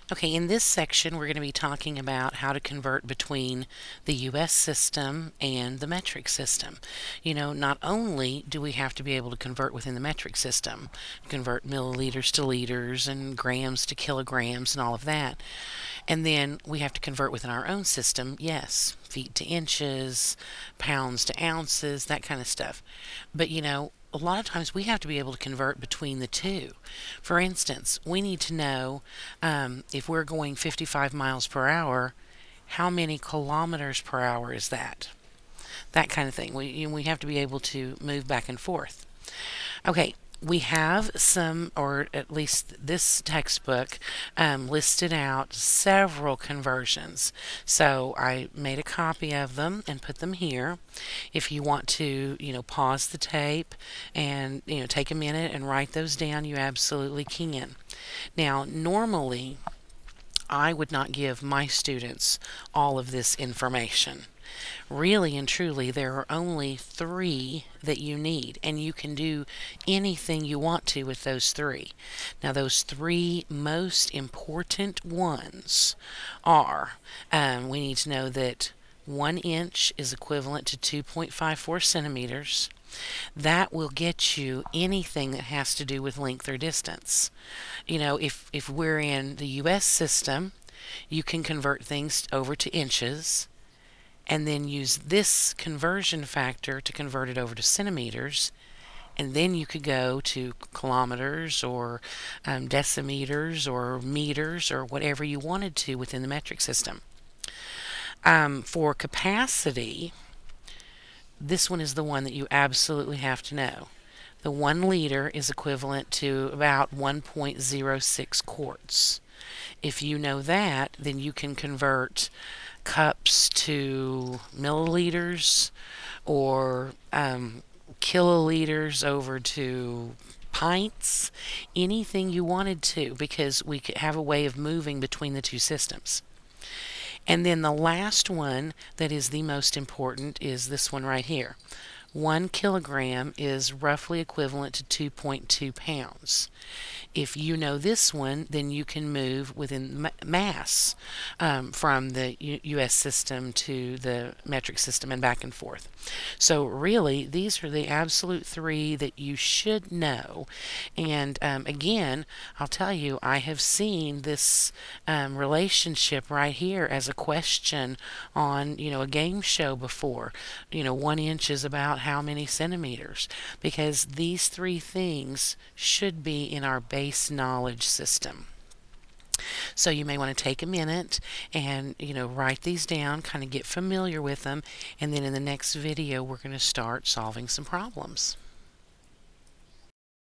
Okay, in this section, we're going to be talking about how to convert between the US system and the metric system. Not only do we have to be able to convert within the metric system, convert milliliters to liters and grams to kilograms and all of that, and then we have to convert within our own system, yes, feet to inches, pounds to ounces, that kind of stuff. But a lot of times we have to be able to convert between the two. For instance, we need to know if we're going 55 miles per hour, how many kilometers per hour is that? That kind of thing. We have to be able to move back and forth. Okay, we have some, or at least this textbook listed out several conversions. So I made a copy of them and put them here. If you want to, pause the tape and, take a minute and write those down, you absolutely can. Now, normally, I would not give my students all of this information. Really and truly, there are only three that you need, and you can do anything you want to with those three. Now, those three most important ones are we need to know that 1 inch is equivalent to 2.54 centimeters. That will get you anything that has to do with length or distance. If we're in the US system, you can convert things over to inches and then use this conversion factor to convert it over to centimeters. And then you could go to kilometers or decimeters or meters or whatever you wanted to within the metric system. For capacity, this one is the one that you absolutely have to know. The 1 liter is equivalent to about 1.06 quarts. If you know that, then you can convert cups to milliliters or kiloliters over to pints, anything you wanted to, because we could have a way of moving between the two systems. And then the last one that is the most important is this one right here. 1 kilogram is roughly equivalent to 2.2 pounds. If you know this one, then you can move within mass from the US system to the metric system and back and forth. So really, these are the absolute three that you should know. And again, I'll tell you, I have seen this relationship right here as a question on, a game show before. 1 inch is about how many centimeters? Because these three things should be in our base knowledge system. So you may want to take a minute and, write these down, kind of get familiar with them, and then in the next video we're going to start solving some problems.